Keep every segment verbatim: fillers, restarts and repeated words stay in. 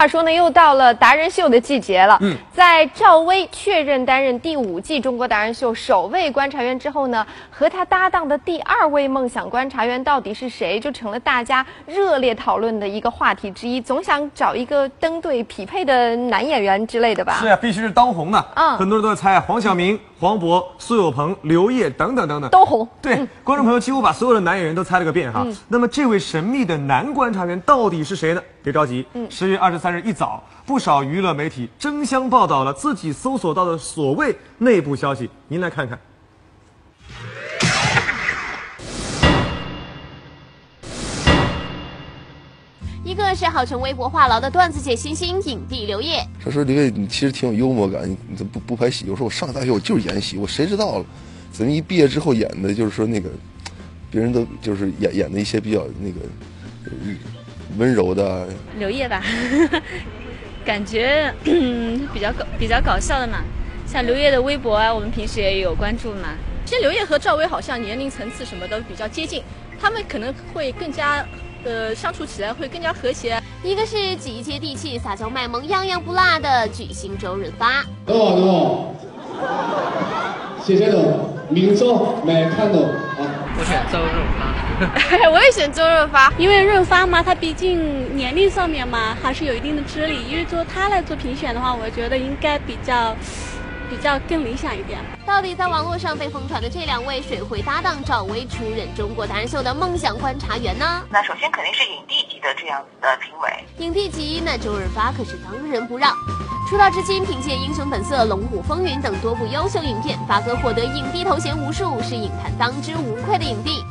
话说呢，又到了达人秀的季节了。 嗯， 在赵薇确认担任第五季中国达人秀首位观察员之后呢，和她搭档的第二位梦想观察员到底是谁，就成了大家热烈讨论的一个话题之一。总想找一个登对匹配的男演员之类的吧？ 是呀、啊，必须是当红的。 嗯， 很多人都在猜黄晓明、黄渤、苏有朋、刘烨等等等等都红。 对， 嗯、 观众朋友几乎把所有的男演员都猜了个遍哈。嗯、那么这位神秘的男观察员到底是谁呢？别着急，嗯，十月二十三日一早，不少娱乐媒体争相报道了自己搜索到的所谓内部消息，您来看看。 一个是号称微博话痨的段子界新星影帝刘烨。 他说：“刘烨，你其实挺有幽默感，你你怎么不不拍戏？”我说：“我上大学我就是演戏，我谁知道了？怎么一毕业之后演的，就是说那个，别人都就是演演的一些比较那个温柔的。” 刘烨吧，感觉嗯比较搞比较搞笑的嘛，像刘烨的微博啊，我们平时也有关注嘛。 其实刘烨和赵薇好像年龄层次什么都比较接近，他们可能会更加。呃，相处起来会更加和谐。 一个是极接地气、撒娇卖萌、样样不落的巨星周润发。 等我等我，谢谢的，明周没看到啊。 我选周润发。 我也选周润发， 因为润发嘛，他毕竟年龄上面嘛还是有一定的资历，因为做他来做评选的话，我觉得应该比较。比较更理想一点。 到底在网络上被疯传的这两位谁会搭档赵薇出任中国达人秀的梦想观察员呢？ 那首先肯定是影帝级的这样子的评委。 影帝级，那周润发可是当仁不让。出道至今，凭借《英雄本色》《龙虎风云》等多部优秀影片，发哥获得影帝头衔无数，是影坛当之无愧的影帝。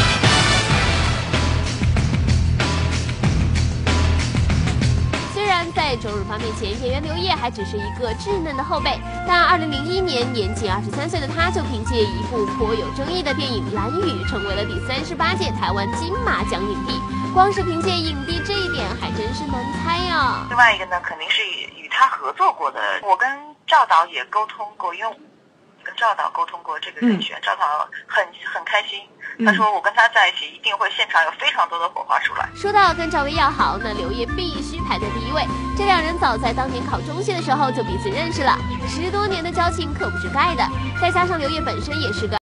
在周润发面前，演员刘烨还只是一个稚嫩的后辈。但二零零一年，年仅二十三岁的他，就凭借一部颇有争议的电影《蓝雨》，成为了第三十八届台湾金马奖影帝。光是凭借影帝这一点，还真是难猜呀、啊。 另外一个呢，肯定是与他合作过的。我跟赵导也沟通过，因为跟赵导沟通过这个人选，嗯、赵导很很开心。他说我跟他在一起一定会现场有非常多的火花出来。 说到跟赵薇要好，那刘烨必须排在第一位。这两人早在当年考中戏的时候就彼此认识了，十多年的交情可不是盖的。再加上刘烨本身也是个